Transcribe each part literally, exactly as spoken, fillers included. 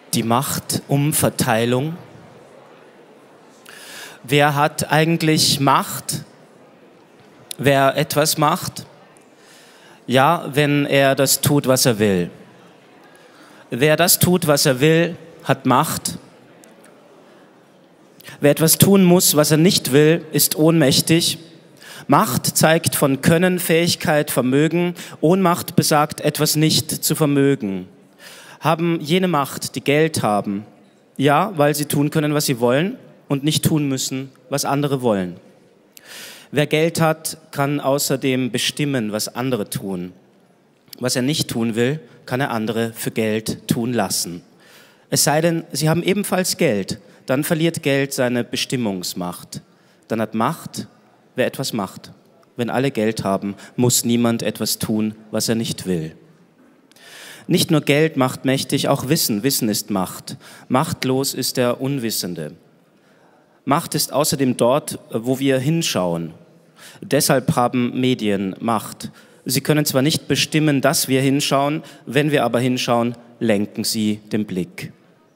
Die Machtumverteilung. Wer hat eigentlich Macht? Wer etwas macht? Ja, wenn er das tut, was er will. Wer das tut, was er will, hat Macht. Wer etwas tun muss, was er nicht will, ist ohnmächtig. Macht zeigt von Können, Fähigkeit, Vermögen. Ohnmacht besagt, etwas nicht zu vermögen. Haben jene Macht, die Geld haben? Ja, weil sie tun können, was sie wollen und nicht tun müssen, was andere wollen. Wer Geld hat, kann außerdem bestimmen, was andere tun. Was er nicht tun will, kann er andere für Geld tun lassen. Es sei denn, sie haben ebenfalls Geld. Dann verliert Geld seine Bestimmungsmacht. Dann hat Macht, wer etwas macht. Wenn alle Geld haben, muss niemand etwas tun, was er nicht will. Nicht nur Geld macht mächtig, auch Wissen. Wissen ist Macht. Machtlos ist der Unwissende. Macht ist außerdem dort, wo wir hinschauen. Deshalb haben Medien Macht. Sie können zwar nicht bestimmen, dass wir hinschauen, wenn wir aber hinschauen, lenken sie den Blick.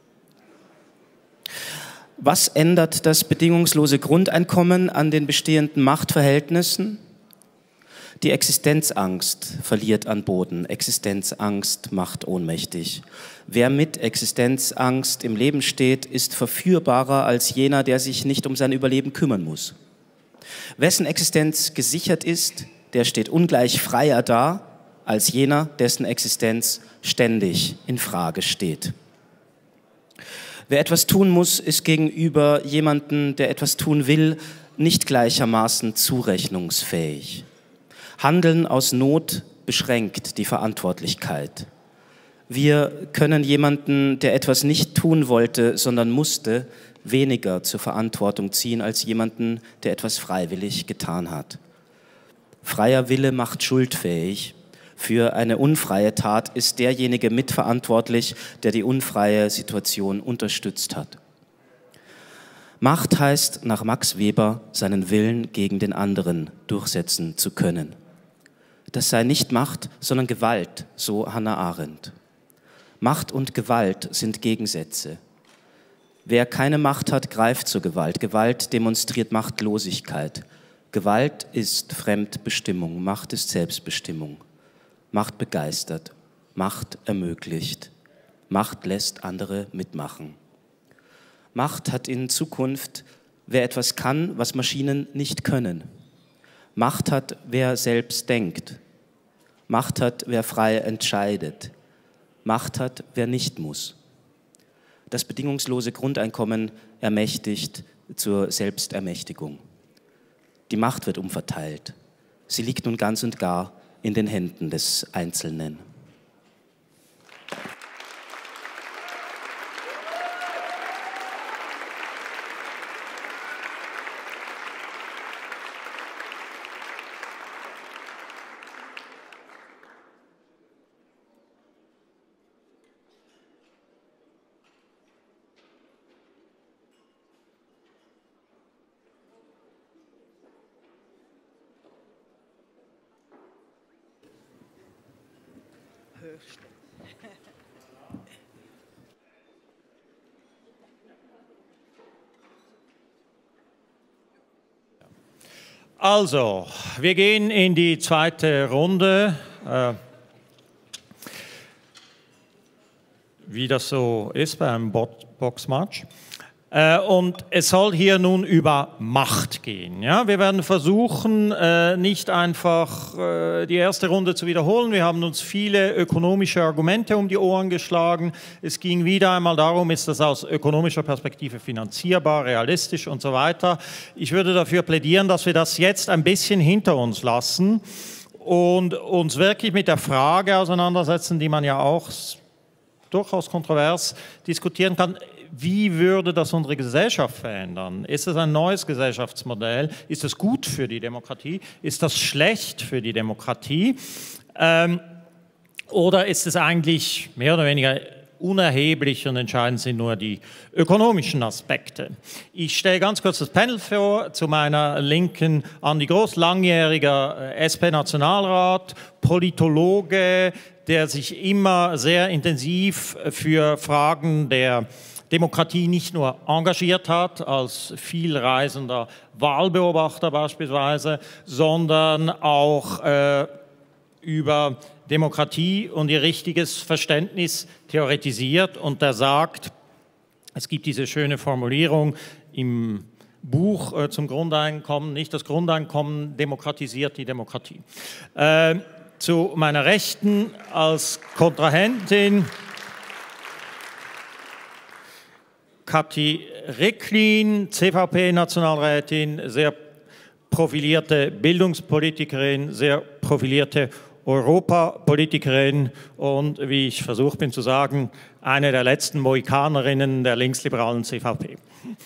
Was ändert das bedingungslose Grundeinkommen an den bestehenden Machtverhältnissen? Die Existenzangst verliert an Boden. Existenzangst macht ohnmächtig. Wer mit Existenzangst im Leben steht, ist verführbarer als jener, der sich nicht um sein Überleben kümmern muss. Wessen Existenz gesichert ist, der steht ungleich freier da als jener, dessen Existenz ständig in Frage steht. Wer etwas tun muss, ist gegenüber jemandem, der etwas tun will, nicht gleichermaßen zurechnungsfähig. Handeln aus Not beschränkt die Verantwortlichkeit. Wir können jemanden, der etwas nicht tun wollte, sondern musste, weniger zur Verantwortung ziehen als jemanden, der etwas freiwillig getan hat. Freier Wille macht schuldfähig. Für eine unfreie Tat ist derjenige mitverantwortlich, der die unfreie Situation unterstützt hat. Macht heißt, nach Max Weber, seinen Willen gegen den anderen durchsetzen zu können. Das sei nicht Macht, sondern Gewalt, so Hannah Arendt. Macht und Gewalt sind Gegensätze. Wer keine Macht hat, greift zur Gewalt. Gewalt demonstriert Machtlosigkeit. Gewalt ist Fremdbestimmung, Macht ist Selbstbestimmung. Macht begeistert, Macht ermöglicht, Macht lässt andere mitmachen. Macht hat in Zukunft, wer etwas kann, was Maschinen nicht können. Macht hat, wer selbst denkt. Macht hat, wer frei entscheidet. Macht hat, wer nicht muss. Das bedingungslose Grundeinkommen ermächtigt zur Selbstermächtigung. Die Macht wird umverteilt. Sie liegt nun ganz und gar in den Händen des Einzelnen. Also, wir gehen in die zweite Runde, äh, wie das so ist bei einem Boxmatch. Äh, und es soll hier nun über Macht gehen. Ja? Wir werden versuchen, äh, nicht einfach äh, die erste Runde zu wiederholen. Wir haben uns viele ökonomische Argumente um die Ohren geschlagen. Es ging wieder einmal darum, ist das aus ökonomischer Perspektive finanzierbar, realistisch und so weiter. Ich würde dafür plädieren, dass wir das jetzt ein bisschen hinter uns lassen und uns wirklich mit der Frage auseinandersetzen, die man ja auch durchaus kontrovers diskutieren kann. Wie würde das unsere Gesellschaft verändern? Ist es ein neues Gesellschaftsmodell? Ist es gut für die Demokratie? Ist das schlecht für die Demokratie? Ähm, oder ist es eigentlich mehr oder weniger unerheblich und entscheidend sind nur die ökonomischen Aspekte? Ich stelle ganz kurz das Panel vor. Zu meiner Linken Andi Groß, langjähriger S P-Nationalrat, Politologe, der sich immer sehr intensiv für Fragen der Demokratie nicht nur engagiert hat, als vielreisender Wahlbeobachter beispielsweise, sondern auch äh, über Demokratie und ihr richtiges Verständnis theoretisiert. Und er sagt, es gibt diese schöne Formulierung im Buch äh, zum Grundeinkommen, nicht das Grundeinkommen demokratisiert die Demokratie. Äh, zu meiner Rechten als Kontrahentin Kathi Ricklin, C V P-Nationalrätin, sehr profilierte Bildungspolitikerin, sehr profilierte Europapolitikerin und, wie ich versucht bin zu sagen, eine der letzten Mohikanerinnen der linksliberalen C V P.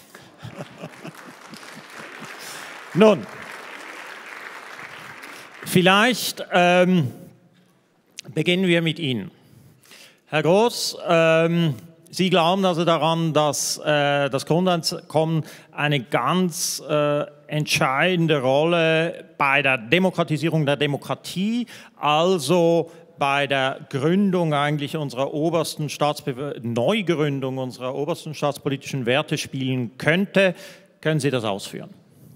Nun, vielleicht ähm, beginnen wir mit Ihnen. Herr Gross, ähm, Sie glauben also daran, dass äh, das Grundeinkommen eine ganz äh, entscheidende Rolle bei der Demokratisierung der Demokratie, also bei der Gründung eigentlich unserer obersten Staatsbe- Neugründung unserer obersten staatspolitischen Werte spielen könnte. Können Sie das ausführen?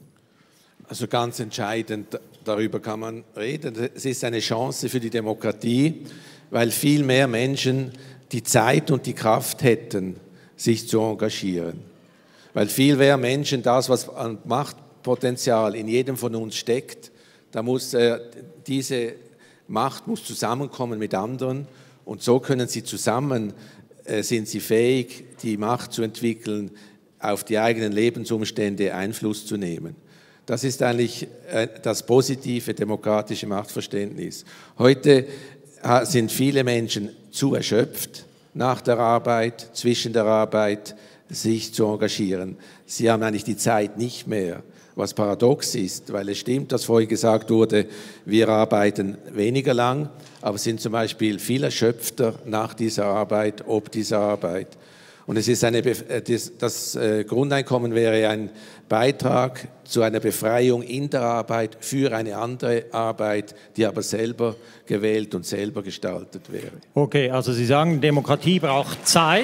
Also ganz entscheidend, darüber kann man reden. Es ist eine Chance für die Demokratie, weil viel mehr Menschen die Zeit und die Kraft hätten, sich zu engagieren. Weil viel mehr Menschen das, was an Machtpotenzial in jedem von uns steckt, da muss äh, diese Macht muss zusammenkommen mit anderen und so können sie zusammen, äh, sind sie fähig, die Macht zu entwickeln, auf die eigenen Lebensumstände Einfluss zu nehmen. Das ist eigentlich äh, das positive demokratische Machtverständnis. Heute äh, sind viele Menschen zu erschöpft, nach der Arbeit, zwischen der Arbeit, sich zu engagieren. Sie haben eigentlich die Zeit nicht mehr, was paradox ist, weil es stimmt, dass vorhin gesagt wurde, wir arbeiten weniger lang, aber sind zum Beispiel viel erschöpfter nach dieser Arbeit, ob dieser Arbeit. Und es ist eine, das, das Grundeinkommen wäre ein Beitrag zu einer Befreiung in der Arbeit für eine andere Arbeit, die aber selber gewählt und selber gestaltet wäre. Okay, also Sie sagen, Demokratie braucht Zeit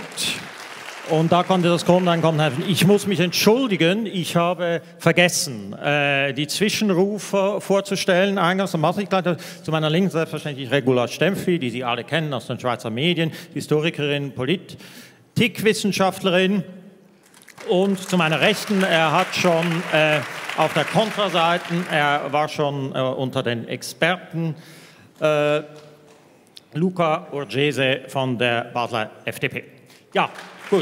und da konnte das Grundeinkommen helfen. Ich muss mich entschuldigen, ich habe vergessen, äh, die Zwischenrufe vorzustellen. Eingangs, dann mache ich gleich zu meiner Linken selbstverständlich Regula Stempfli, die Sie alle kennen aus den Schweizer Medien, Historikerin, Politikwissenschaftlerin. Und zu meiner Rechten, er hat schon äh, auf der Kontraseite, er war schon äh, unter den Experten, äh, Luca Urgese von der Basler F D P. Ja, gut.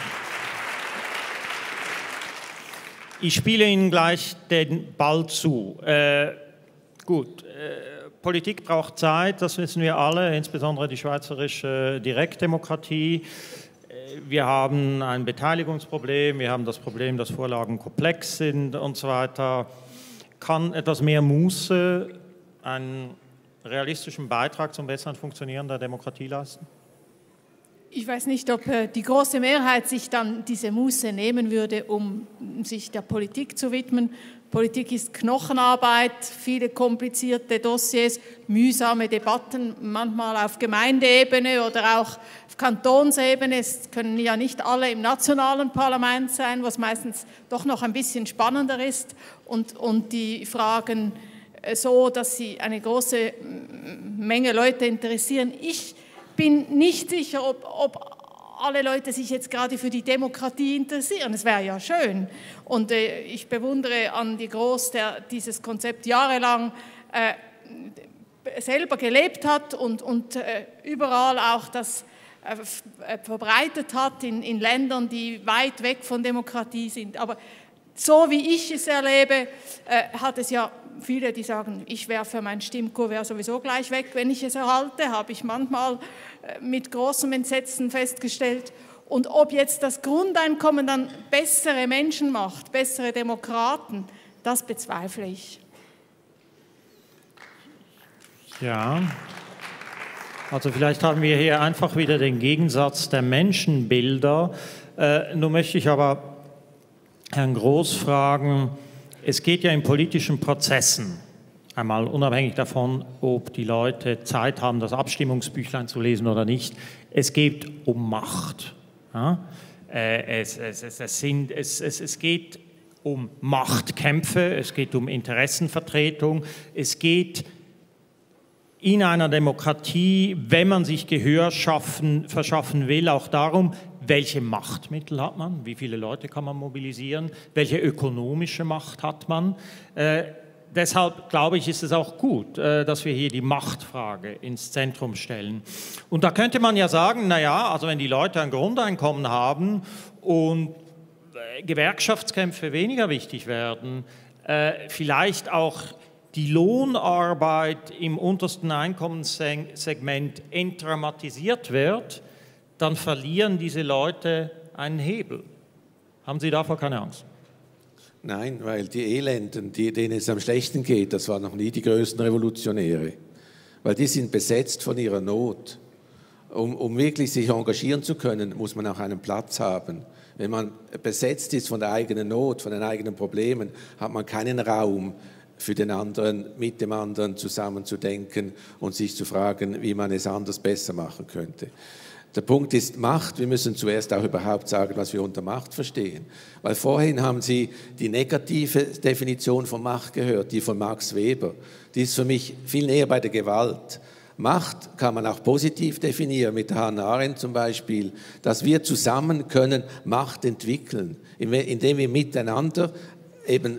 Ich spiele Ihnen gleich den Ball zu. Äh, gut, äh, Politik braucht Zeit, das wissen wir alle, insbesondere die schweizerische Direktdemokratie. Wir haben ein Beteiligungsproblem, wir haben das Problem, dass Vorlagen komplex sind und so weiter. Kann etwas mehr Muße einen realistischen Beitrag zum besseren Funktionieren der Demokratie leisten? Ich weiß nicht, ob die große Mehrheit sich dann diese Muße nehmen würde, um sich der Politik zu widmen. Politik ist Knochenarbeit, viele komplizierte Dossiers, mühsame Debatten, manchmal auf Gemeindeebene oder auch auf Kantonsebene. Es können ja nicht alle im nationalen Parlament sein, was meistens doch noch ein bisschen spannender ist. Und, und die Fragen so, dass sie eine große Menge Leute interessieren. Ich bin nicht sicher, ob, ob alle Leute sich jetzt gerade für die Demokratie interessieren. Es wäre ja schön. Und äh, ich bewundere Andi Gross, der dieses Konzept jahrelang äh, selber gelebt hat und, und äh, überall auch das äh, verbreitet hat in, in Ländern, die weit weg von Demokratie sind. Aber so wie ich es erlebe, äh, hat es ja viele, die sagen, ich werfe mein Stimmkuvert sowieso gleich weg, wenn ich es erhalte, habe ich manchmal mit großem Entsetzen festgestellt. Und ob jetzt das Grundeinkommen dann bessere Menschen macht, bessere Demokraten, das bezweifle ich. Ja, also vielleicht haben wir hier einfach wieder den Gegensatz der Menschenbilder. Äh, nun möchte ich aber Herrn Gross fragen, es geht ja in politischen Prozessen einmal unabhängig davon, ob die Leute Zeit haben, das Abstimmungsbüchlein zu lesen oder nicht, es geht um Macht. Ja? Äh, es, es, es, es, sind, es, es, es geht um Machtkämpfe, es geht um Interessenvertretung, es geht in einer Demokratie, wenn man sich Gehör schaffen, verschaffen will, auch darum, welche Machtmittel hat man, wie viele Leute kann man mobilisieren, welche ökonomische Macht hat man. Äh, deshalb glaube ich, ist es auch gut, äh, dass wir hier die Machtfrage ins Zentrum stellen. Und da könnte man ja sagen, naja, also wenn die Leute ein Grundeinkommen haben und äh, Gewerkschaftskämpfe weniger wichtig werden, äh, vielleicht auch die Lohnarbeit im untersten Einkommenssegment entdramatisiert wird, dann verlieren diese Leute einen Hebel. Haben Sie davor keine Angst? Nein, weil die Elenden, die, denen es am schlechten geht, das waren noch nie die größten Revolutionäre. Weil die sind besetzt von ihrer Not. Um, um wirklich sich engagieren zu können, muss man auch einen Platz haben. Wenn man besetzt ist von der eigenen Not, von den eigenen Problemen, hat man keinen Raum für den anderen, mit dem anderen zusammenzudenken und sich zu fragen, wie man es anders besser machen könnte. Der Punkt ist Macht. Wir müssen zuerst auch überhaupt sagen, was wir unter Macht verstehen. Weil vorhin haben Sie die negative Definition von Macht gehört, die von Max Weber. Die ist für mich viel näher bei der Gewalt. Macht kann man auch positiv definieren, mit Hannah Arendt zum Beispiel, dass wir zusammen können Macht entwickeln, indem wir miteinander eben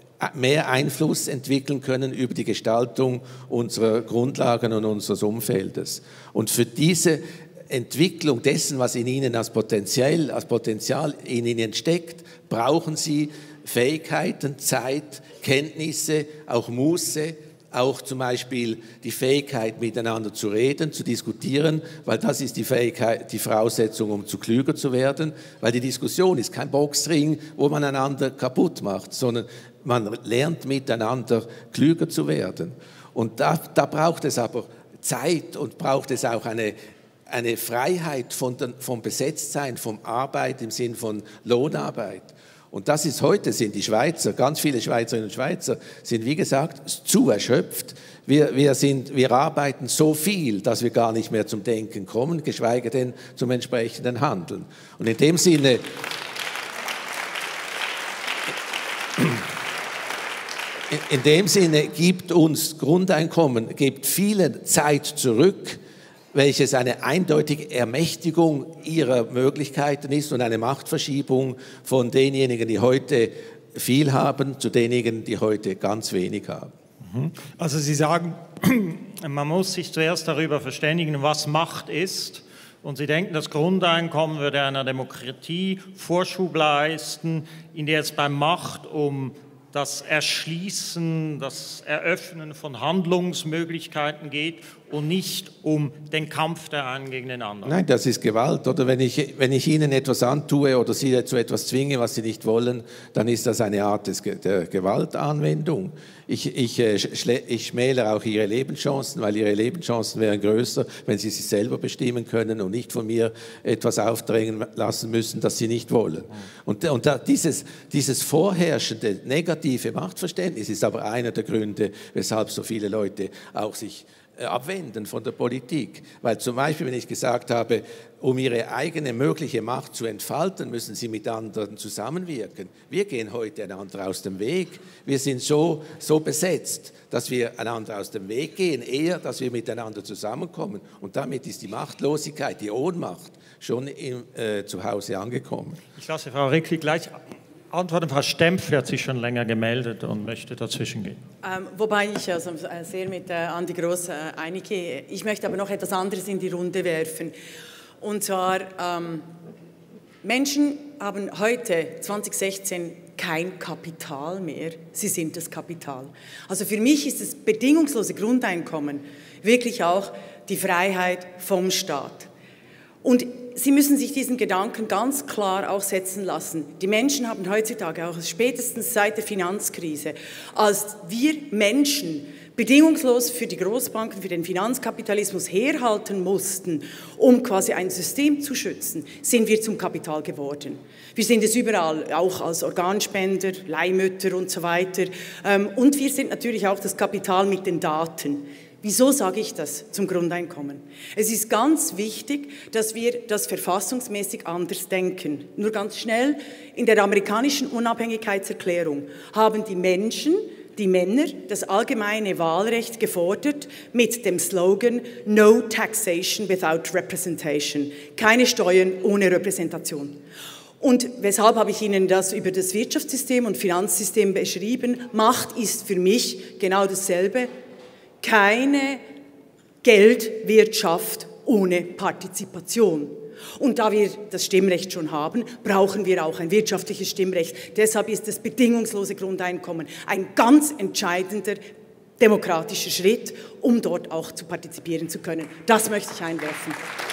mehr Einfluss entwickeln können über die Gestaltung unserer Grundlagen und unseres Umfeldes. Und für diese Entwicklung dessen, was in ihnen als Potenzial, als Potenzial in ihnen steckt, brauchen sie Fähigkeiten, Zeit, Kenntnisse, auch Muße, auch zum Beispiel die Fähigkeit, miteinander zu reden, zu diskutieren, weil das ist die Fähigkeit, die Voraussetzung, um zu klüger zu werden, weil die Diskussion ist kein Boxring, wo man einander kaputt macht, sondern man lernt miteinander klüger zu werden. Und da, da braucht es aber Zeit und braucht es auch eine eine Freiheit von den, vom Besetztsein, vom Arbeit im Sinn von Lohnarbeit. Und das ist heute, sind die Schweizer, ganz viele Schweizerinnen und Schweizer, sind wie gesagt zu erschöpft. Wir, wir, sind, wir arbeiten so viel, dass wir gar nicht mehr zum Denken kommen, geschweige denn zum entsprechenden Handeln. Und in dem Sinne, in dem Sinne gibt uns Grundeinkommen, gibt vielen Zeit zurück, welches eine eindeutige Ermächtigung ihrer Möglichkeiten ist und eine Machtverschiebung von denjenigen, die heute viel haben, zu denjenigen, die heute ganz wenig haben. Also Sie sagen, man muss sich zuerst darüber verständigen, was Macht ist. Und Sie denken, das Grundeinkommen würde einer Demokratie Vorschub leisten, in der es bei Macht um das Erschließen, das Eröffnen von Handlungsmöglichkeiten geht und nicht um den Kampf der einen gegen den anderen. Nein, das ist Gewalt. Oder wenn ich, wenn ich Ihnen etwas antue oder Sie zu etwas zwinge, was Sie nicht wollen, dann ist das eine Art des, der Gewaltanwendung. Ich, ich, ich schmälere auch Ihre Lebenschancen, weil Ihre Lebenschancen wären größer, wenn Sie sich selber bestimmen können und nicht von mir etwas aufdrängen lassen müssen, das Sie nicht wollen. Und, und da, dieses, dieses vorherrschende negative Machtverständnis ist aber einer der Gründe, weshalb so viele Leute auch sich abwenden von der Politik. Weil zum Beispiel, wenn ich gesagt habe, um ihre eigene mögliche Macht zu entfalten, müssen sie mit anderen zusammenwirken. Wir gehen heute einander aus dem Weg. Wir sind so, so besetzt, dass wir einander aus dem Weg gehen, eher, dass wir miteinander zusammenkommen. Und damit ist die Machtlosigkeit, die Ohnmacht schon im, äh, zu Hause angekommen. Ich lasse Frau Rickli gleich antworten. Frau Stempf hat sich schon länger gemeldet und möchte dazwischen gehen. Ähm, wobei ich also sehr mit äh, Andi Gross äh, einige. Ich möchte aber noch etwas anderes in die Runde werfen. Und zwar, ähm, Menschen haben heute, zwanzig sechzehn, kein Kapital mehr. Sie sind das Kapital. Also für mich ist das bedingungslose Grundeinkommen wirklich auch die Freiheit vom Staat. Und Sie müssen sich diesen Gedanken ganz klar auch setzen lassen. Die Menschen haben heutzutage, auch spätestens seit der Finanzkrise, als wir Menschen bedingungslos für die Großbanken, für den Finanzkapitalismus herhalten mussten, um quasi ein System zu schützen, sind wir zum Kapital geworden. Wir sind es überall, auch als Organspender, Leihmütter und so weiter. Und wir sind natürlich auch das Kapital mit den Daten. Wieso sage ich das zum Grundeinkommen? Es ist ganz wichtig, dass wir das verfassungsmäßig anders denken. Nur ganz schnell, in der amerikanischen Unabhängigkeitserklärung haben die Menschen, die Männer, das allgemeine Wahlrecht gefordert mit dem Slogan No Taxation without Representation. Keine Steuern ohne Repräsentation. Und weshalb habe ich Ihnen das über das Wirtschaftssystem und Finanzsystem beschrieben? Macht ist für mich genau dasselbe. Keine Geldwirtschaft ohne Partizipation. Und da wir das Stimmrecht schon haben, brauchen wir auch ein wirtschaftliches Stimmrecht. Deshalb ist das bedingungslose Grundeinkommen ein ganz entscheidender demokratischer Schritt, um dort auch zu partizipieren zu können. Das möchte ich einwerfen.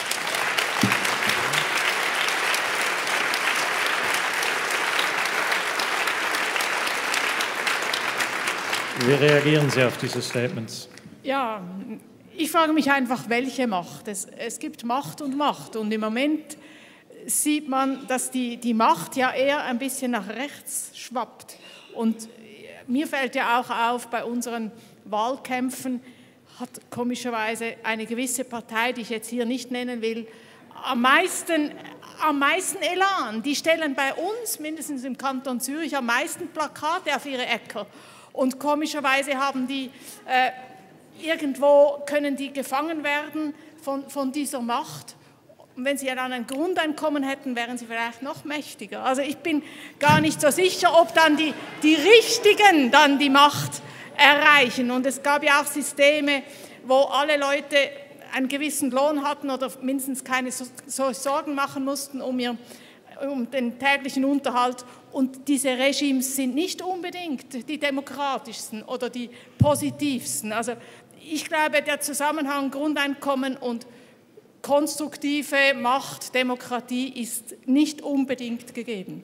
Wie reagieren Sie auf diese Statements? Ja, ich frage mich einfach, welche Macht. Es, es gibt Macht und Macht. Und im Moment sieht man, dass die, die Macht ja eher ein bisschen nach rechts schwappt. Und mir fällt ja auch auf, bei unseren Wahlkämpfen hat komischerweise eine gewisse Partei, die ich jetzt hier nicht nennen will, am meisten, am meisten Elan. Die stellen bei uns, mindestens im Kanton Zürich, am meisten Plakate auf ihre Äcker. Und komischerweise haben die, äh, irgendwo können die gefangen werden von, von dieser Macht. Und wenn sie dann ein Grundeinkommen hätten, wären sie vielleicht noch mächtiger. Also ich bin gar nicht so sicher, ob dann die, die Richtigen dann die Macht erreichen. Und es gab ja auch Systeme, wo alle Leute einen gewissen Lohn hatten oder mindestens keine so, so Sorgen machen mussten um, ihr, um den täglichen Unterhalt. Und diese Regimes sind nicht unbedingt die demokratischsten oder die positivsten. Also ich glaube, der Zusammenhang Grundeinkommen und konstruktive Macht, Demokratie ist nicht unbedingt gegeben.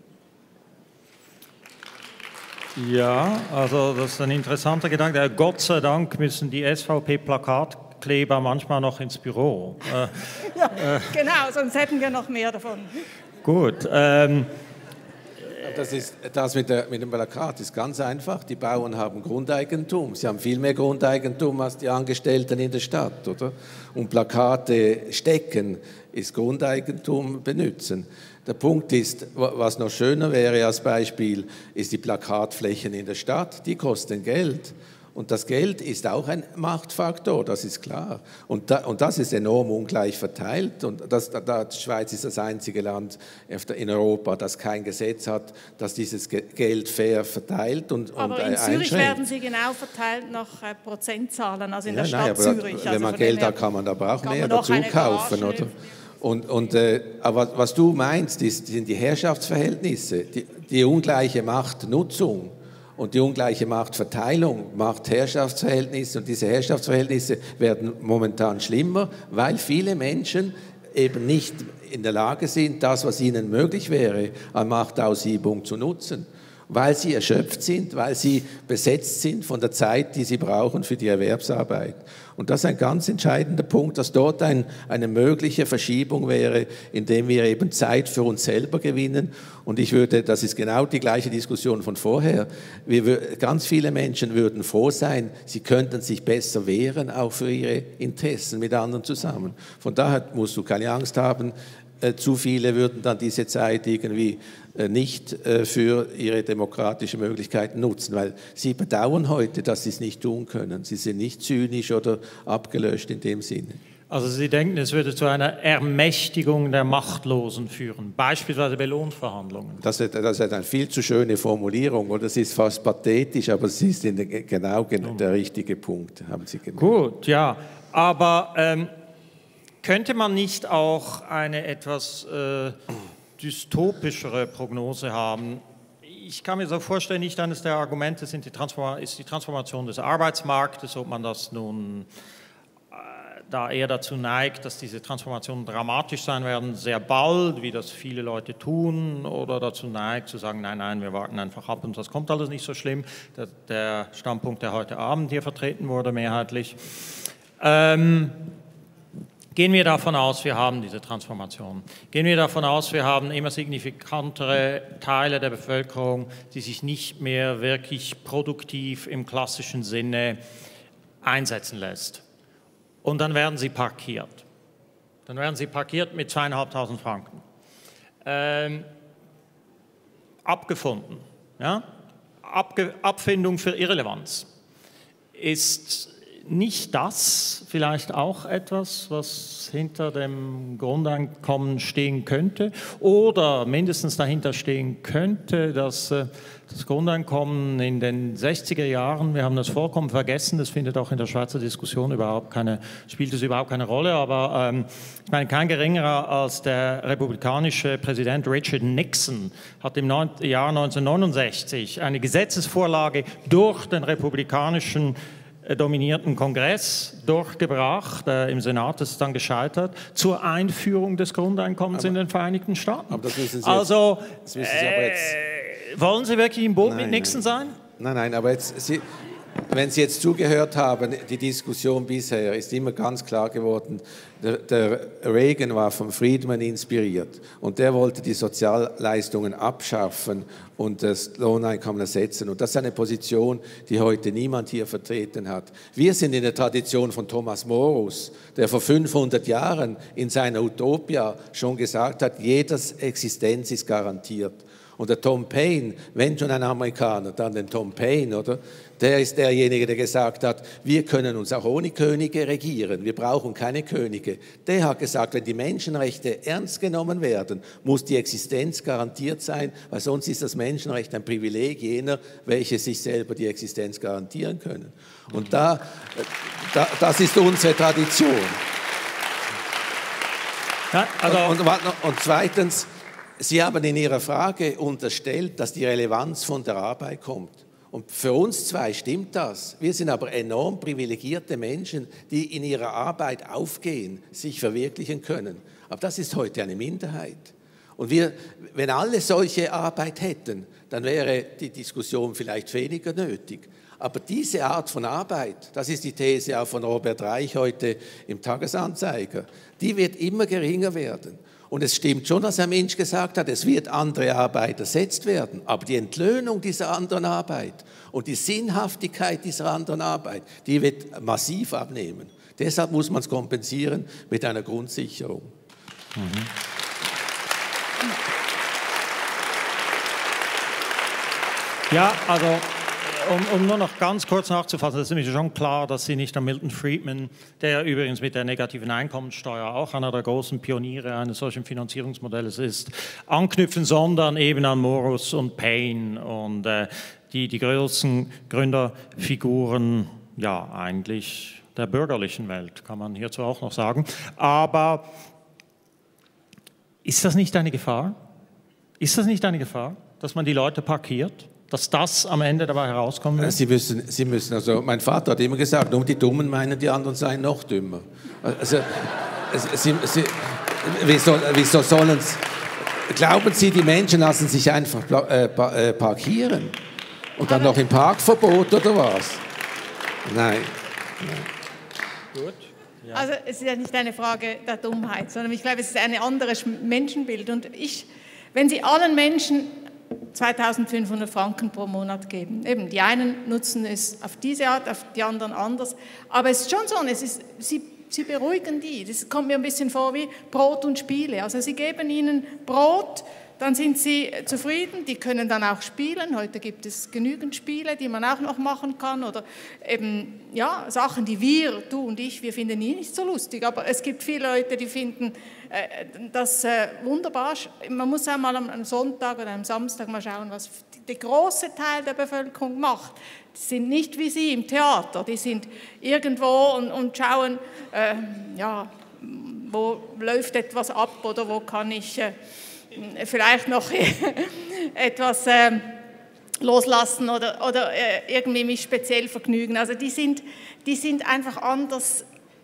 Ja, also das ist ein interessanter Gedanke. Gott sei Dank müssen die S V P-Plakatkleber manchmal noch ins Büro. Ja, äh, genau, sonst hätten wir noch mehr davon. Gut. Ähm, Das, ist, das mit, der, mit dem Plakat ist ganz einfach. Die Bauern haben Grundeigentum. Sie haben viel mehr Grundeigentum als die Angestellten in der Stadt, oder? Und Plakate stecken ist Grundeigentum benutzen. Der Punkt ist, was noch schöner wäre als Beispiel, ist die Plakatflächen in der Stadt. Die kosten Geld. Und das Geld ist auch ein Machtfaktor, das ist klar. Und, da, und das ist enorm ungleich verteilt. Und das, da, die Schweiz ist das einzige Land in Europa, das kein Gesetz hat, das dieses Geld fair verteilt und, aber und in Zürich einschränkt. werden sie genau verteilt nach äh, Prozentzahlen, also in ja, der Stadt nein, aber Zürich. Da, wenn man also Geld hat, kann man da auch mehr dazu kaufen. Oder? Und, und, äh, aber was du meinst, ist, sind die Herrschaftsverhältnisse, die, die ungleiche Machtnutzung. Und die ungleiche Machtverteilung macht Herrschaftsverhältnisse und diese Herrschaftsverhältnisse werden momentan schlimmer, weil viele Menschen eben nicht in der Lage sind, das, was ihnen möglich wäre, an Machtausübung zu nutzen, weil sie erschöpft sind, weil sie besetzt sind von der Zeit, die sie brauchen für die Erwerbsarbeit. Und das ist ein ganz entscheidender Punkt, dass dort ein, eine mögliche Verschiebung wäre, indem wir eben Zeit für uns selber gewinnen. Und ich würde, das ist genau die gleiche Diskussion von vorher, wir, ganz viele Menschen würden froh sein, sie könnten sich besser wehren, auch für ihre Interessen mit anderen zusammen. Von daher musst du keine Angst haben, äh, zu viele würden dann diese Zeit irgendwie äh, nicht äh, für ihre demokratischen Möglichkeiten nutzen, weil sie bedauern heute, dass sie es nicht tun können. Sie sind nicht zynisch oder abgelöscht in dem Sinne. Also Sie denken, es würde zu einer Ermächtigung der Machtlosen führen, beispielsweise bei Lohnverhandlungen? Das ist, das ist eine viel zu schöne Formulierung, oder? Das ist fast pathetisch, aber es ist in der, genau der richtige Punkt, haben Sie gemeint. Gut, ja, aber ähm, könnte man nicht auch eine etwas äh, dystopischere Prognose haben? Ich kann mir so vorstellen, nicht eines der Argumente sind die Transform- ist die Transformation des Arbeitsmarktes, ob man das nun da eher dazu neigt, dass diese Transformationen dramatisch sein werden, sehr bald, wie das viele Leute tun, oder dazu neigt zu sagen, nein, nein, wir warten einfach ab und das kommt alles nicht so schlimm. Der, der Standpunkt, der heute Abend hier vertreten wurde, mehrheitlich. Ähm, Gehen wir davon aus, wir haben diese Transformation. Gehen wir davon aus, wir haben immer signifikantere Teile der Bevölkerung, die sich nicht mehr wirklich produktiv im klassischen Sinne einsetzen lässt. Und dann werden sie parkiert. Dann werden sie parkiert mit zweieinhalbtausend Franken. Ähm, abgefunden. Ja? Abge Abfindung für Irrelevanz ist nicht das vielleicht auch etwas, was hinter dem Grundeinkommen stehen könnte oder mindestens dahinter stehen könnte, dass äh, das Grundeinkommen in den sechziger Jahren, wir haben das vollkommen vergessen, das findet auch in der Schweizer Diskussion überhaupt keine, spielt es überhaupt keine Rolle, aber ähm, ich meine, kein geringerer als der republikanische Präsident Richard Nixon hat im Jahr neunzehnhundertneunundsechzig eine Gesetzesvorlage durch den republikanischen dominierten Kongress durchgebracht, äh, im Senat ist es dann gescheitert, zur Einführung des Grundeinkommens aber, in den Vereinigten Staaten. Aber das wissen Sie also, jetzt, das wissen Sie aber jetzt. Äh, wollen Sie wirklich im Boot nein, mit Nixon nein. sein? Nein, nein, aber jetzt, Sie, wenn Sie jetzt zugehört haben, die Diskussion bisher ist immer ganz klar geworden, der, der Reagan war von Friedman inspiriert und der wollte die Sozialleistungen abschaffen und das Lohneinkommen ersetzen. Und das ist eine Position, die heute niemand hier vertreten hat. Wir sind in der Tradition von Thomas Morus, der vor fünfhundert Jahren in seiner Utopia schon gesagt hat, jedes Existenz ist garantiert. Und der Tom Paine, wenn schon ein Amerikaner, dann den Tom Paine, oder? Der ist derjenige, der gesagt hat, wir können uns auch ohne Könige regieren, wir brauchen keine Könige. Der hat gesagt, wenn die Menschenrechte ernst genommen werden, muss die Existenz garantiert sein, weil sonst ist das Menschenrecht ein Privileg jener, welche sich selber die Existenz garantieren können. Und da, da das ist unsere Tradition. Ja, also und, und, und zweitens, Sie haben in Ihrer Frage unterstellt, dass die Relevanz von der Arbeit kommt. Und für uns zwei stimmt das. Wir sind aber enorm privilegierte Menschen, die in ihrer Arbeit aufgehen, sich verwirklichen können. Aber das ist heute eine Minderheit. Und wir, wenn alle solche Arbeit hätten, dann wäre die Diskussion vielleicht weniger nötig. Aber diese Art von Arbeit, das ist die These auch von Robert Reich heute im Tagesanzeiger, die wird immer geringer werden. Und es stimmt schon, dass ein Mensch gesagt hat, es wird andere Arbeit ersetzt werden. Aber die Entlöhnung dieser anderen Arbeit und die Sinnhaftigkeit dieser anderen Arbeit, die wird massiv abnehmen. Deshalb muss man es kompensieren mit einer Grundsicherung. Mhm. Ja, also Um, um nur noch ganz kurz nachzufassen, es ist nämlich schon klar, dass Sie nicht an Milton Friedman, der übrigens mit der negativen Einkommensteuer auch einer der großen Pioniere eines solchen Finanzierungsmodells ist, anknüpfen, sondern eben an Morus und Paine und äh, die, die größten Gründerfiguren, ja, eigentlich der bürgerlichen Welt, kann man hierzu auch noch sagen. Aber ist das nicht eine Gefahr? Ist das nicht eine Gefahr, dass man die Leute parkiert? Dass das am Ende dabei herauskommen wird? Sie müssen, Sie müssen, also mein Vater hat immer gesagt, nur die Dummen meinen, die anderen seien noch dümmer. Also, Sie, Sie, wieso, wieso sollen es, glauben Sie, die Menschen lassen sich einfach äh, parkieren? Und dann noch im Parkverbot oder was? Nein. Nein. Gut. Ja. Also es ist ja nicht eine Frage der Dummheit, sondern ich glaube, es ist ein anderes Menschenbild. Und ich, wenn Sie allen Menschen zweitausendfünfhundert Franken pro Monat geben. Eben, die einen nutzen es auf diese Art, auf die anderen anders. Aber es ist schon so, es ist, sie, sie beruhigen die. Das kommt mir ein bisschen vor wie Brot und Spiele. Also sie geben ihnen Brot, dann sind sie zufrieden, die können dann auch spielen. Heute gibt es genügend Spiele, die man auch noch machen kann. Oder eben ja, Sachen, die wir, du und ich, wir finden die nicht so lustig. Aber es gibt viele Leute, die finden äh, das äh, wunderbar. Man muss einmal am Sonntag oder am Samstag mal schauen, was der große Teil der Bevölkerung macht. Die sind nicht wie Sie im Theater, die sind irgendwo und, und schauen, äh, ja, wo läuft etwas ab oder wo kann ich... Äh, vielleicht noch etwas äh, loslassen oder, oder äh, irgendwie mich speziell vergnügen. Also die sind, die sind einfach anders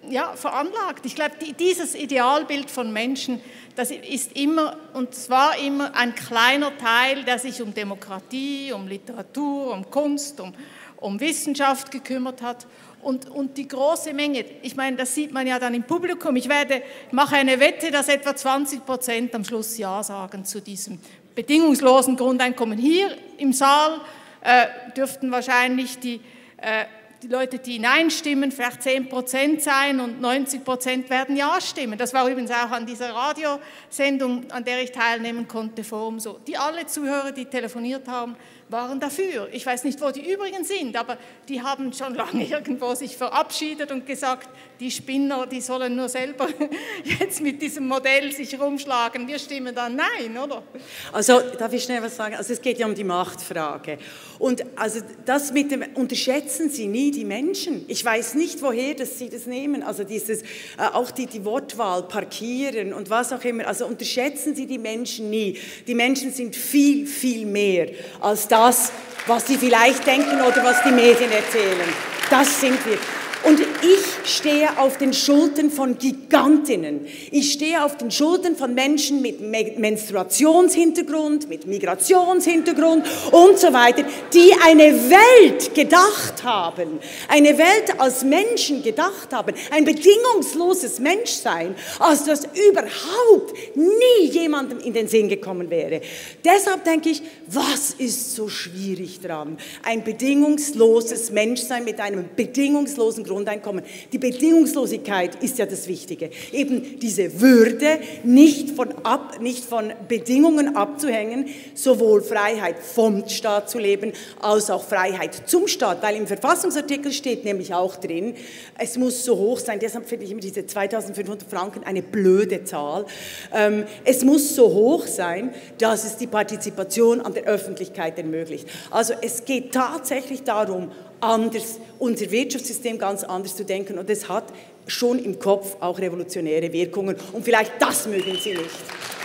ja, veranlagt. Ich glaube, die, dieses Idealbild von Menschen, das ist immer und zwar immer ein kleiner Teil, der sich um Demokratie, um Literatur, um Kunst, um, um Wissenschaft gekümmert hat. Und, und die große Menge, ich meine, das sieht man ja dann im Publikum. Ich werde, mache eine Wette, dass etwa zwanzig Prozent am Schluss Ja sagen zu diesem bedingungslosen Grundeinkommen. Hier im Saal äh, dürften wahrscheinlich die, äh, die Leute, die Nein stimmen, vielleicht zehn Prozent sein und neunzig Prozent werden Ja stimmen. Das war übrigens auch an dieser Radiosendung, an der ich teilnehmen konnte, Forum so. Die alle Zuhörer, die telefoniert haben, waren dafür. Ich weiß nicht, wo die übrigen sind, aber die haben schon lange irgendwo sich verabschiedet und gesagt, die Spinner, die sollen nur selber jetzt mit diesem Modell sich rumschlagen. Wir stimmen dann Nein, oder? Also, darf ich schnell was sagen? Also, es geht ja um die Machtfrage. Und also das mit dem, unterschätzen Sie nie die Menschen. Ich weiß nicht, woher das Sie das nehmen. Also dieses, äh, auch die, die Wortwahl, parkieren und was auch immer. Also unterschätzen Sie die Menschen nie. Die Menschen sind viel, viel mehr als das, was Sie vielleicht denken oder was die Medien erzählen. Das sind wir. Und ich stehe auf den Schultern von Gigantinnen. Ich stehe auf den Schultern von Menschen mit Menstruationshintergrund, mit Migrationshintergrund und so weiter, die eine Welt gedacht haben, eine Welt als Menschen gedacht haben, ein bedingungsloses Menschsein, als das überhaupt nie jemandem in den Sinn gekommen wäre. Deshalb denke ich, was ist so schwierig dran? Ein bedingungsloses Menschsein mit einem bedingungslosen Grundeinkommen. Die Bedingungslosigkeit ist ja das Wichtige. Eben diese Würde, nicht von, ab, nicht von Bedingungen abzuhängen, sowohl Freiheit vom Staat zu leben, als auch Freiheit zum Staat. Weil im Verfassungsartikel steht nämlich auch drin, es muss so hoch sein, deshalb finde ich immer diese zweitausendfünfhundert Franken eine blöde Zahl. Ähm, es muss so hoch sein, dass es die Partizipation an der Öffentlichkeit ermöglicht. Also es geht tatsächlich darum, anders, unser Wirtschaftssystem ganz anders zu denken und es hat schon im Kopf auch revolutionäre Wirkungen und vielleicht das mögen Sie nicht.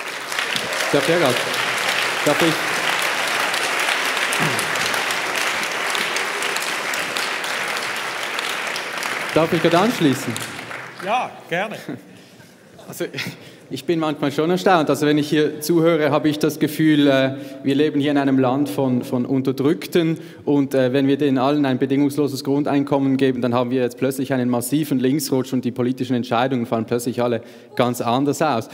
Herr Fergat, darf ich? Darf ich gerade anschließen? Ja, gerne. Also ich bin manchmal schon erstaunt. Also wenn ich hier zuhöre, habe ich das Gefühl, äh, wir leben hier in einem Land von, von Unterdrückten und äh, wenn wir denen allen ein bedingungsloses Grundeinkommen geben, dann haben wir jetzt plötzlich einen massiven Linksrutsch und die politischen Entscheidungen fallen plötzlich alle ganz anders aus.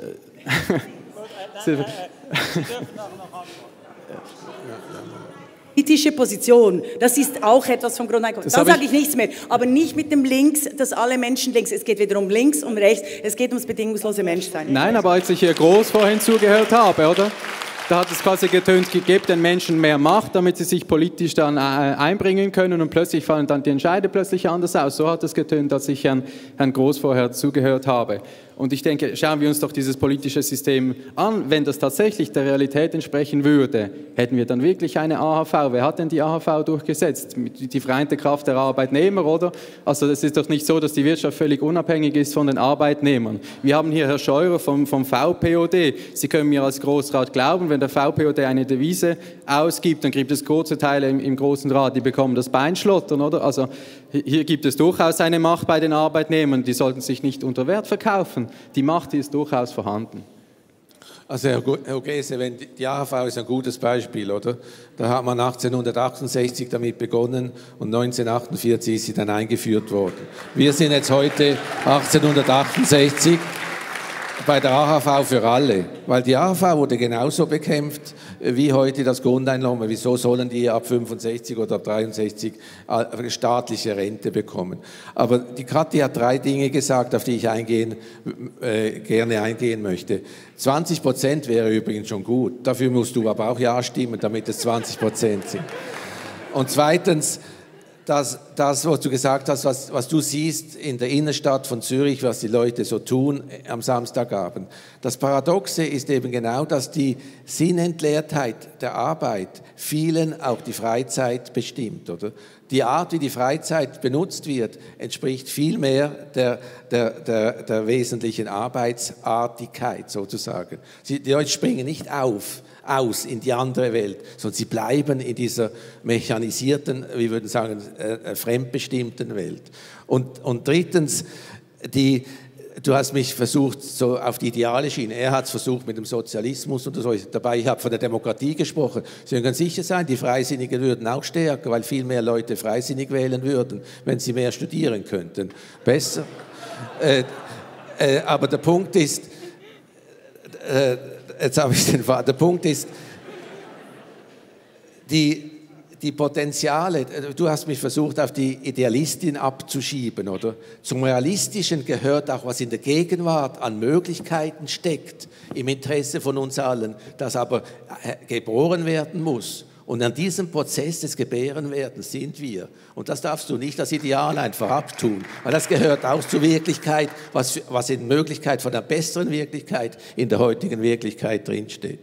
Politische Position, das ist auch etwas vom Grundeinkommen. Da sage ich nichts mehr, aber nicht mit dem Links, dass alle Menschen links, es geht weder um links, um rechts, es geht ums bedingungslose Menschsein. Nein, aber als ich hier groß vorhin zugehört habe, oder? Da hat es quasi getönt, gebt den Menschen mehr Macht, damit sie sich politisch dann äh, einbringen können und plötzlich fallen dann die Entscheide plötzlich anders aus. So hat es getönt, als ich Herrn, Herrn Groß vorher zugehört habe. Und ich denke, schauen wir uns doch dieses politische System an. Wenn das tatsächlich der Realität entsprechen würde, hätten wir dann wirklich eine A H V. Wer hat denn die A H V durchgesetzt? Die vereinte Kraft der Arbeitnehmer, oder? Also es ist doch nicht so, dass die Wirtschaft völlig unabhängig ist von den Arbeitnehmern. Wir haben hier Herr Scheurer vom, vom V P O D. Sie können mir als Großrat glauben, wenn der V P O D eine Devise ausgibt, dann gibt es große Teile im, im Großen Rat, die bekommen das Beinschlottern, oder? Also hier gibt es durchaus eine Macht bei den Arbeitnehmern, die sollten sich nicht unter Wert verkaufen. Die Macht, die ist durchaus vorhanden. Also Herr Ogese, wenn die A H V ist ein gutes Beispiel, oder? Da hat man achtzehnhundertachtundsechzig damit begonnen und neunzehnhundertachtundvierzig ist sie dann eingeführt worden. Wir sind jetzt heute achtzehnhundertachtundsechzig bei der A H V für alle, weil die A H V wurde genauso bekämpft wie heute das Grundeinkommen. Wieso sollen die ab fünfundsechzig oder ab dreiundsechzig staatliche Rente bekommen? Aber die Kathi hat drei Dinge gesagt, auf die ich eingehen, äh, gerne eingehen möchte. zwanzig Prozent wäre übrigens schon gut. Dafür musst du aber auch Ja stimmen, damit es zwanzig Prozent sind. Und zweitens, Das, das, was du gesagt hast, was, was du siehst in der Innenstadt von Zürich, was die Leute so tun am Samstagabend. Das Paradoxe ist eben genau, dass die Sinnentleertheit der Arbeit vielen auch die Freizeit bestimmt, oder? Die Art, wie die Freizeit benutzt wird, entspricht viel mehr der, der, der, der wesentlichen Arbeitsartigkeit sozusagen. Sie, die Leute springen nicht auf, aus in die andere Welt, sondern sie bleiben in dieser mechanisierten, wir würden sagen, äh, fremdbestimmten Welt. Und, und drittens, die, du hast mich versucht, so auf die ideale Schiene, er hat es versucht mit dem Sozialismus und so, dabei, ich habe von der Demokratie gesprochen. Sie können ganz sicher sein, die Freisinnigen würden auch stärker, weil viel mehr Leute freisinnig wählen würden, wenn sie mehr studieren könnten. Besser. äh, äh, aber der Punkt ist, äh, jetzt habe ich den Faden, der Punkt ist, die, die Potenziale, du hast mich versucht, auf die Idealistin abzuschieben, oder? Zum Realistischen gehört auch, was in der Gegenwart an Möglichkeiten steckt, im Interesse von uns allen, das aber geboren werden muss. Und an diesem Prozess des Gebärenwerdens sind wir. Und das darfst du nicht als Ideal einfach abtun, weil das gehört auch zur Wirklichkeit, was, was in Möglichkeit von einer besseren Wirklichkeit in der heutigen Wirklichkeit drinsteht.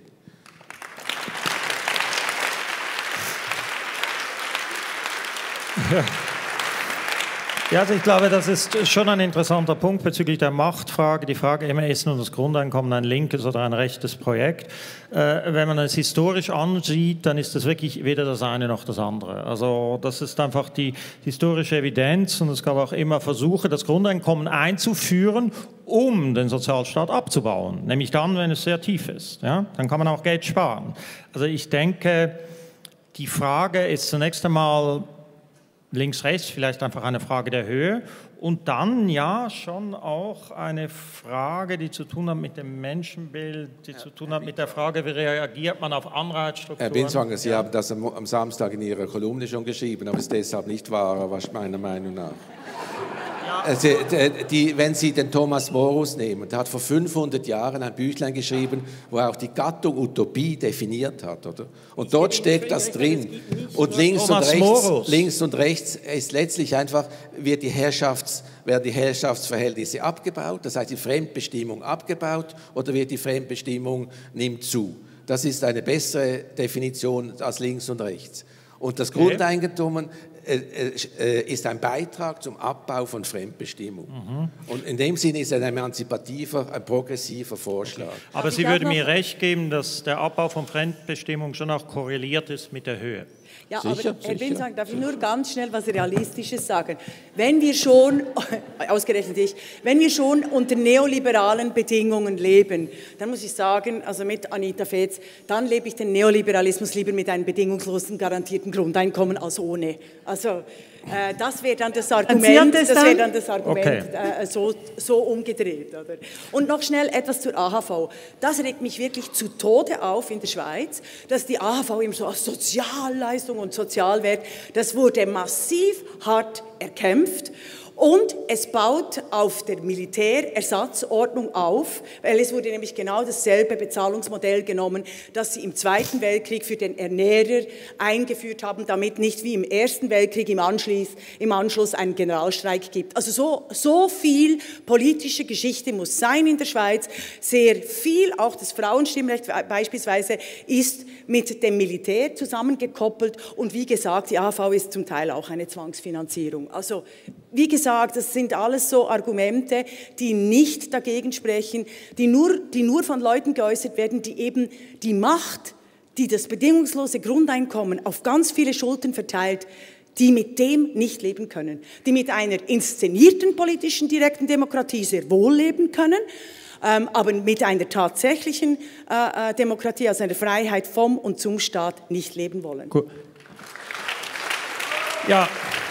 Ja, also ich glaube, das ist schon ein interessanter Punkt bezüglich der Machtfrage. Die Frage immer, ist nun das Grundeinkommen ein linkes oder ein rechtes Projekt? Äh, wenn man es historisch ansieht, dann ist das wirklich weder das eine noch das andere. Also das ist einfach die historische Evidenz und es gab auch immer Versuche, das Grundeinkommen einzuführen, um den Sozialstaat abzubauen. Nämlich dann, wenn es sehr tief ist. Ja? Dann kann man auch Geld sparen. Also ich denke, die Frage ist zunächst einmal links, rechts, vielleicht einfach eine Frage der Höhe und dann ja schon auch eine Frage, die zu tun hat mit dem Menschenbild, die zu tun hat mit der Frage, wie reagiert man auf Anreizstrukturen. Herr Binswanger, Sie ja. haben das am, am Samstag in Ihrer Kolumne schon geschrieben, aber es ist deshalb nicht wahr, was meiner Meinung nach. Ja. Also, die, wenn Sie den Thomas Morus nehmen, der hat vor fünfhundert Jahren ein Büchlein geschrieben, wo er auch die Gattung Utopie definiert hat, oder? Und dort steckt das drin. Und links und, rechts, links und rechts ist letztlich einfach, wird die Herrschafts, werden die Herrschaftsverhältnisse abgebaut, das heißt die Fremdbestimmung abgebaut, oder wird die Fremdbestimmung nimmt zu. Das ist eine bessere Definition als links und rechts. Und das okay. Grundeinkommen ist ein Beitrag zum Abbau von Fremdbestimmung. Mhm. Und in dem Sinne ist es ein emanzipativer, ein progressiver Vorschlag. Okay. Aber Sie würden mir recht geben, dass der Abbau von Fremdbestimmung schon auch korreliert ist mit der Höhe. Ja, sicher, aber Herr Binswanger, darf ich nur ganz schnell was Realistisches sagen? Wenn wir schon, ausgerechnet ich, wenn wir schon unter neoliberalen Bedingungen leben, dann muss ich sagen, also mit Anita Fetz, dann lebe ich den Neoliberalismus lieber mit einem bedingungslosen garantierten Grundeinkommen als ohne. Also äh, das wäre dann das Argument, das wäre dann das Argument okay. äh, so, so umgedreht. Oder? Und noch schnell etwas zur A H V. Das regt mich wirklich zu Tode auf in der Schweiz, dass die A H V eben so als Sozialleistung und Sozialwert, das wurde massiv hart erkämpft. Und es baut auf der Militärersatzordnung auf, weil es wurde nämlich genau dasselbe Bezahlungsmodell genommen, das sie im Zweiten Weltkrieg für den Ernährer eingeführt haben, damit nicht wie im Ersten Weltkrieg im Anschluss, im Anschluss einen Generalstreik gibt. Also so, so viel politische Geschichte muss sein in der Schweiz. Sehr viel, auch das Frauenstimmrecht beispielsweise, ist mit dem Militär zusammengekoppelt. Und wie gesagt, die A H V ist zum Teil auch eine Zwangsfinanzierung. Also wie gesagt, das sind alles so Argumente, die nicht dagegen sprechen, die nur, die nur von Leuten geäußert werden, die eben die Macht, die das bedingungslose Grundeinkommen auf ganz viele Schultern verteilt, die mit dem nicht leben können, die mit einer inszenierten politischen direkten Demokratie sehr wohl leben können, ähm, aber mit einer tatsächlichen äh, Demokratie, also einer Freiheit vom und zum Staat, nicht leben wollen. Cool. Ja.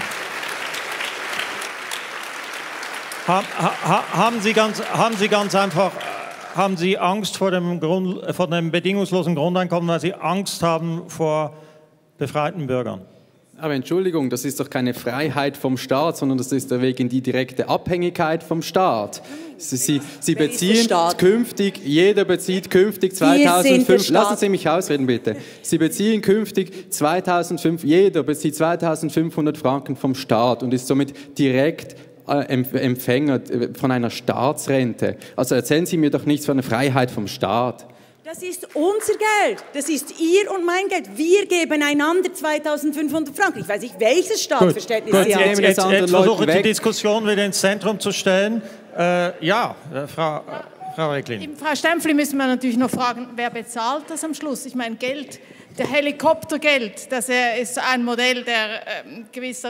Haben Sie ganz, haben Sie ganz einfach, haben Sie Angst vor dem, Grund, vor dem bedingungslosen Grundeinkommen, weil Sie Angst haben vor befreiten Bürgern? Aber Entschuldigung, das ist doch keine Freiheit vom Staat, sondern das ist der Weg in die direkte Abhängigkeit vom Staat. Sie, Sie, Sie beziehen künftig, jeder bezieht künftig zweitausendfünf, lassen Sie mich ausreden bitte, Sie beziehen künftig zweitausendfünf, jeder bezieht zweitausendfünfhundert Franken vom Staat und ist somit direkt Empfänger von einer Staatsrente. Also erzählen Sie mir doch nichts von der Freiheit vom Staat. Das ist unser Geld, das ist Ihr und mein Geld. Wir geben einander zweitausendfünfhundert Franken. Ich weiß nicht, welches Staatsverständnis gut, Sie gut, haben. Jetzt, jetzt, jetzt versuche ich die Diskussion wieder ins Zentrum zu stellen. Äh, ja, äh, Frau, äh, Frau Recklin. Frau Stempfli müssen wir natürlich noch fragen, wer bezahlt das am Schluss? Ich meine, Geld, der Helikoptergeld, das ist ein Modell der äh, gewisser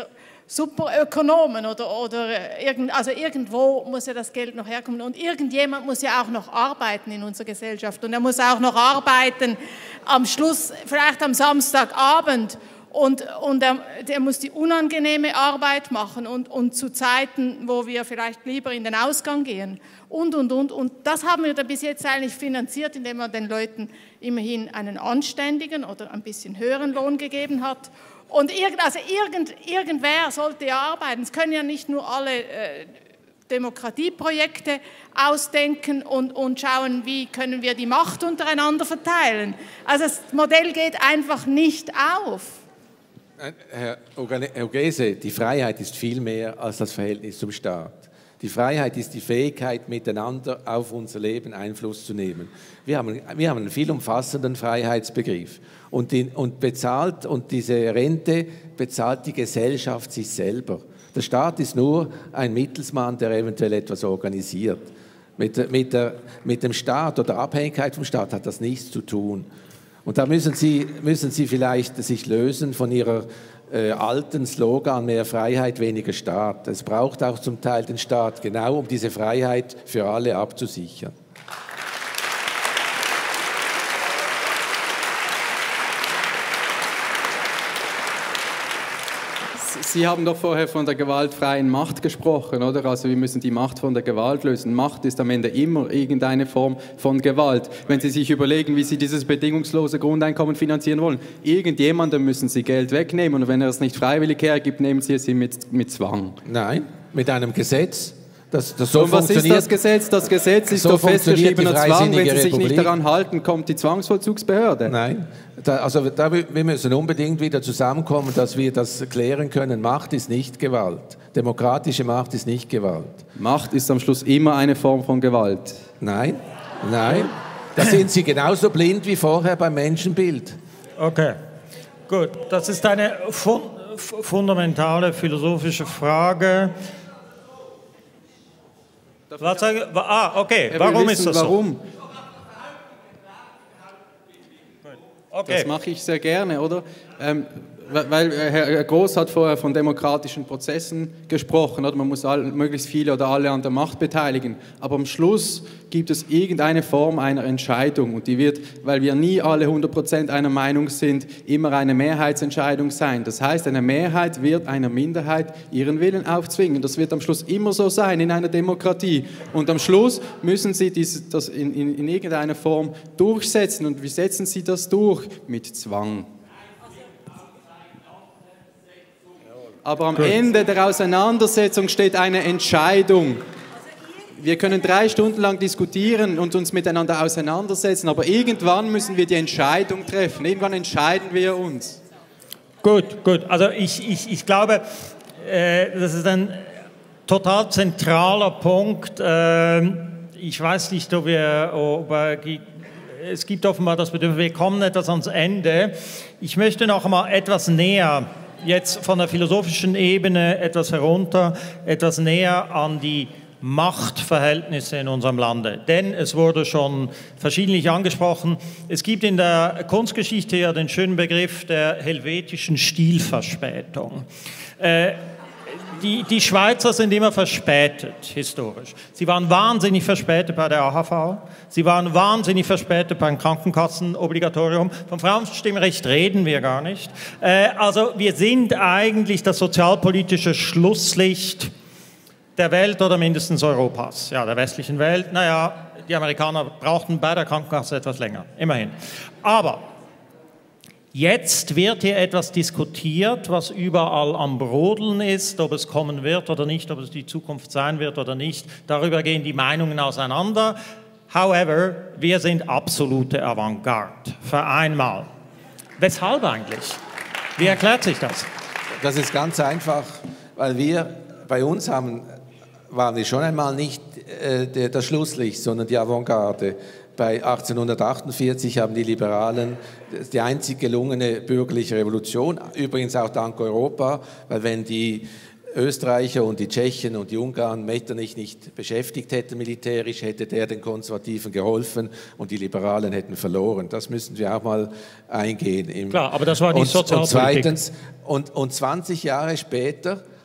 Superökonomen oder, oder irgend, also irgendwo muss ja das Geld noch herkommen und irgendjemand muss ja auch noch arbeiten in unserer Gesellschaft und er muss auch noch arbeiten am Schluss, vielleicht am Samstagabend und, und er, er muss die unangenehme Arbeit machen und, und zu Zeiten, wo wir vielleicht lieber in den Ausgang gehen und, und, und. Und das haben wir da bis jetzt eigentlich finanziert, indem man den Leuten immerhin einen anständigen oder ein bisschen höheren Lohn gegeben hat. Und irgend, also irgend, irgendwer sollte ja arbeiten. Es können ja nicht nur alle äh, Demokratieprojekte ausdenken und, und schauen, wie können wir die Macht untereinander verteilen. Also das Modell geht einfach nicht auf. Herr Ogese, die Freiheit ist viel mehr als das Verhältnis zum Staat. Die Freiheit ist die Fähigkeit, miteinander auf unser Leben Einfluss zu nehmen. Wir haben, wir haben einen viel umfassenden Freiheitsbegriff. Und, die, und, bezahlt, und diese Rente bezahlt die Gesellschaft sich selber. Der Staat ist nur ein Mittelsmann, der eventuell etwas organisiert. Mit, mit, der, mit dem Staat oder Abhängigkeit vom Staat hat das nichts zu tun. Und da müssen Sie, müssen Sie vielleicht sich lösen von Ihrer äh, alten Slogan, mehr Freiheit, weniger Staat. Es braucht auch zum Teil den Staat, genau um diese Freiheit für alle abzusichern. Sie haben doch vorher von der gewaltfreien Macht gesprochen, oder? Also wir müssen die Macht von der Gewalt lösen. Macht ist am Ende immer irgendeine Form von Gewalt. Wenn Sie sich überlegen, wie Sie dieses bedingungslose Grundeinkommen finanzieren wollen, irgendjemandem müssen Sie Geld wegnehmen und wenn er es nicht freiwillig hergibt, nehmen Sie es ihm mit, mit Zwang. Nein, mit einem Gesetz. Das, das so und was ist das Gesetz? Das Gesetz ist so doch festgeschriebener Zwang. Wenn Sie sich Republik. nicht daran halten, kommt die Zwangsvollzugsbehörde. Nein, da, also da, wir müssen unbedingt wieder zusammenkommen, dass wir das klären können. Macht ist nicht Gewalt. Demokratische Macht ist nicht Gewalt. Macht ist am Schluss immer eine Form von Gewalt. Nein, nein. Da sind Sie genauso blind wie vorher beim Menschenbild. Okay, gut. Das ist eine fu fundamentale philosophische Frage. Ah, okay. Warum ist das so? Warum? Okay. Das mache ich sehr gerne, oder? Ähm, weil Herr Gross hat vorher von demokratischen Prozessen gesprochen, oder? Man muss all, möglichst viele oder alle an der Macht beteiligen. Aber am Schluss gibt es irgendeine Form einer Entscheidung und die wird, weil wir nie alle hundert Prozent einer Meinung sind, immer eine Mehrheitsentscheidung sein. Das heißt, eine Mehrheit wird einer Minderheit ihren Willen aufzwingen. Das wird am Schluss immer so sein in einer Demokratie. Und am Schluss müssen Sie dies, das in, in, in irgendeiner Form durchsetzen. Und wie setzen Sie das durch? Mit Zwang. Aber am Ende der Auseinandersetzung steht eine Entscheidung. Wir können drei Stunden lang diskutieren und uns miteinander auseinandersetzen, aber irgendwann müssen wir die Entscheidung treffen. Irgendwann entscheiden wir uns. Gut, gut. Also ich, ich, ich glaube, äh, das ist ein total zentraler Punkt. Äh, ich weiß nicht, ob wir... Ob, äh, es gibt offenbar das Bedürfnis, wir kommen etwas ans Ende. Ich möchte noch einmal etwas näher... jetzt von der philosophischen Ebene etwas herunter, etwas näher an die Machtverhältnisse in unserem Lande. Denn es wurde schon verschiedentlich angesprochen, es gibt in der Kunstgeschichte ja den schönen Begriff der helvetischen Stilverspätung. Äh, Die, die Schweizer sind immer verspätet, historisch. Sie waren wahnsinnig verspätet bei der A H V, sie waren wahnsinnig verspätet beim Krankenkassenobligatorium. Vom Frauenstimmrecht reden wir gar nicht. Äh, also wir sind eigentlich das sozialpolitische Schlusslicht der Welt oder mindestens Europas, ja, der westlichen Welt. Naja, die Amerikaner brauchten bei der Krankenkasse etwas länger, immerhin. Aber jetzt wird hier etwas diskutiert, was überall am Brodeln ist, ob es kommen wird oder nicht, ob es die Zukunft sein wird oder nicht. Darüber gehen die Meinungen auseinander. However, wir sind absolute Avantgarde, für einmal. Weshalb eigentlich? Wie erklärt sich das? Das ist ganz einfach, weil wir, bei uns haben, waren wir schon einmal nicht äh, der, das Schlusslicht, sondern die Avantgarde. Bei achtzehnhundertachtundvierzig haben die Liberalen die einzig gelungene bürgerliche Revolution, übrigens auch dank Europa, weil wenn die Österreicher und die Tschechen und die Ungarn Metternich nicht beschäftigt hätten militärisch, hätte der den Konservativen geholfen und die Liberalen hätten verloren. Das müssen wir auch mal eingehen. Klar, aber das war die Sozialpolitik. Und zweitens, und, und zwanzig Jahre später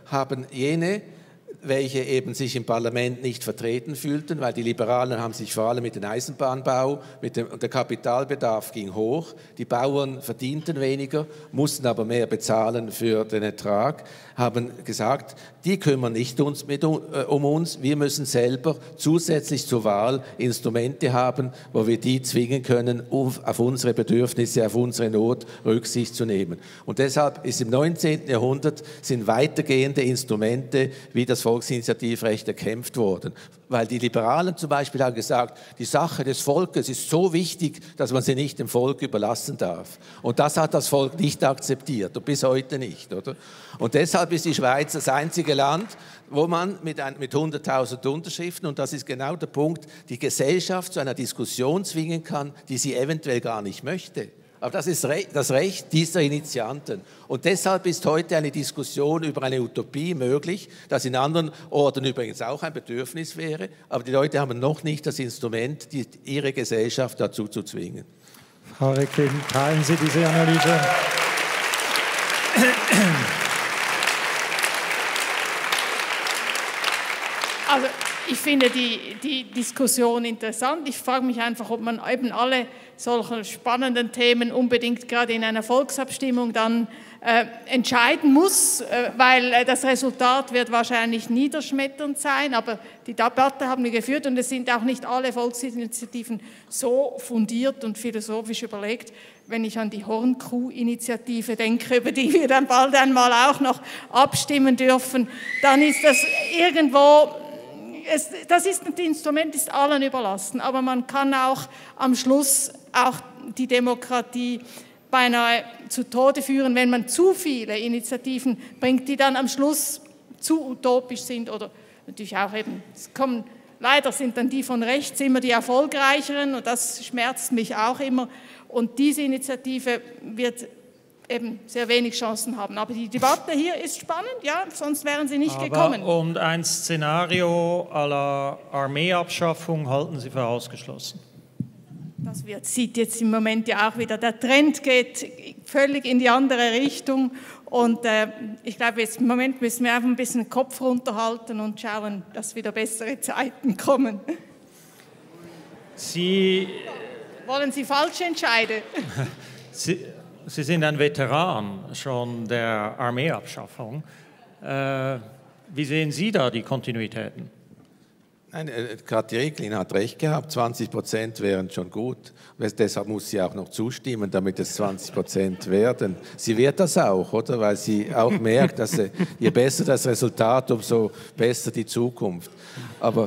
haben jene, welche eben sich im Parlament nicht vertreten fühlten, weil die Liberalen haben sich vor allem mit dem Eisenbahnbau, mit dem der Kapitalbedarf ging hoch, die Bauern verdienten weniger, mussten aber mehr bezahlen für den Ertrag, haben gesagt, die kümmern nicht uns mit, um uns, wir müssen selber zusätzlich zur Wahl Instrumente haben, wo wir die zwingen können, auf unsere Bedürfnisse, auf unsere Not Rücksicht zu nehmen. Und deshalb ist im neunzehnten Jahrhundert sind weitergehende Instrumente wie das Volksinitiativrecht erkämpft worden. Weil die Liberalen zum Beispiel haben gesagt, die Sache des Volkes ist so wichtig, dass man sie nicht dem Volk überlassen darf. Und das hat das Volk nicht akzeptiert und bis heute nicht, oder? Und deshalb ist die Schweiz das einzige Land, wo man mit, ein, mit hunderttausend Unterschriften, und das ist genau der Punkt, die Gesellschaft zu einer Diskussion zwingen kann, die sie eventuell gar nicht möchte. Aber das ist das Recht dieser Initianten. Und deshalb ist heute eine Diskussion über eine Utopie möglich, das in anderen Orten übrigens auch ein Bedürfnis wäre. Aber die Leute haben noch nicht das Instrument, die, ihre Gesellschaft dazu zu zwingen. Frau Recklin, teilen Sie diese Analyse? Also ich finde die, die Diskussion interessant. Ich frage mich einfach, ob man eben alle solche spannenden Themen unbedingt gerade in einer Volksabstimmung dann äh, entscheiden muss, äh, weil äh, das Resultat wird wahrscheinlich niederschmetternd sein, aber die Debatte haben wir geführt und es sind auch nicht alle Volksinitiativen so fundiert und philosophisch überlegt. Wenn ich an die Hornkuh-Initiative denke, über die wir dann bald einmal auch noch abstimmen dürfen, dann ist das irgendwo... Es, das, ist, das Instrument ist allen überlassen, aber man kann auch am Schluss auch die Demokratie beinahe zu Tode führen, wenn man zu viele Initiativen bringt, die dann am Schluss zu utopisch sind oder natürlich auch eben, es kommen, leider sind dann die von rechts immer die erfolgreicheren und das schmerzt mich auch immer und diese Initiative wird eben sehr wenig Chancen haben. Aber die Debatte hier ist spannend, ja, sonst wären sie nicht Aber gekommen. Und ein Szenario à la Armeeabschaffung halten Sie für ausgeschlossen? Das wird, sieht jetzt im Moment ja auch wieder, der Trend geht völlig in die andere Richtung und äh, ich glaube, jetzt im Moment müssen wir einfach ein bisschen den Kopf runterhalten und schauen, dass wieder bessere Zeiten kommen. Sie... Wollen Sie falsch entscheiden? Sie... Sie sind ein Veteran schon der Armeeabschaffung. Äh, wie sehen Sie da die Kontinuitäten? Nein, äh, Kathi Recklin hat recht gehabt, zwanzig Prozent wären schon gut. Deshalb muss sie auch noch zustimmen, damit es zwanzig Prozent werden. Sie wird das auch, oder? Weil sie auch merkt, dass sie, je besser das Resultat, umso besser die Zukunft. Aber...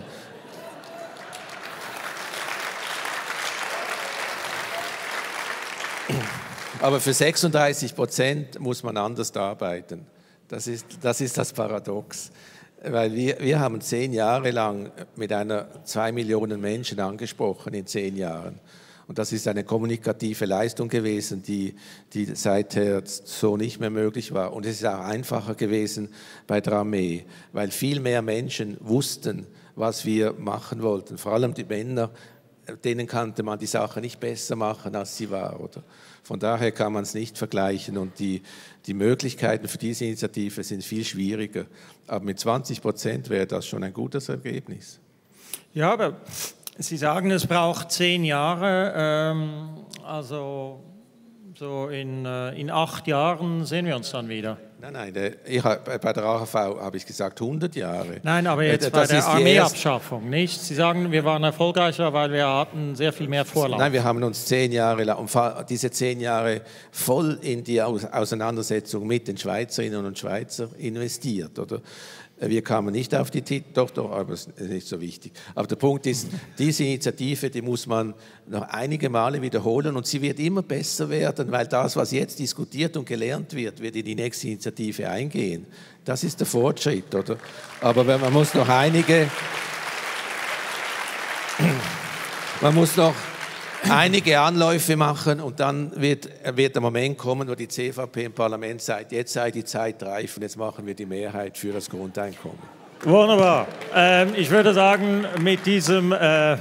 Aber für sechsunddreißig Prozent muss man anders arbeiten. Das ist, das ist das Paradox. Weil wir, wir haben zehn Jahre lang mit einer zwei Millionen Menschen angesprochen in zehn Jahren. Und das ist eine kommunikative Leistung gewesen, die, die seither so nicht mehr möglich war. Und es ist auch einfacher gewesen bei der Armee, weil viel mehr Menschen wussten, was wir machen wollten. Vor allem die Männer, denen konnte man die Sache nicht besser machen, als sie war, oder? Von daher kann man es nicht vergleichen und die, die Möglichkeiten für diese Initiative sind viel schwieriger. Aber mit zwanzig Prozent wäre das schon ein gutes Ergebnis. Ja, aber Sie sagen, es braucht zehn Jahre, ähm, also so in, äh, in acht Jahren sehen wir uns dann wieder. Nein, nein, der, ich, bei der A H V habe ich gesagt hundert Jahre. Nein, aber jetzt äh, bei der Armeeabschaffung, nicht? Sie sagen, wir waren erfolgreicher, weil wir hatten sehr viel mehr Vorlauf. Nein, wir haben uns zehn Jahre lang, diese zehn Jahre voll in die Auseinandersetzung mit den Schweizerinnen und Schweizern investiert, oder? Wir kamen nicht auf die Titel, doch, doch, aber das ist nicht so wichtig. Aber der Punkt ist, diese Initiative, die muss man noch einige Male wiederholen und sie wird immer besser werden, weil das, was jetzt diskutiert und gelernt wird, wird in die nächste Initiative eingehen. Das ist der Fortschritt, oder? Aber man muss noch einige, man muss noch einige Anläufe machen und dann wird, wird der Moment kommen, wo die C V P im Parlament sagt, jetzt sei die Zeit reif und jetzt machen wir die Mehrheit für das Grundeinkommen. Wunderbar. Ähm, ich würde sagen, mit diesem äh,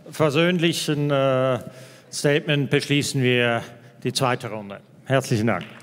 versöhnlichen äh, Statement beschließen wir die zweite Runde. Herzlichen Dank.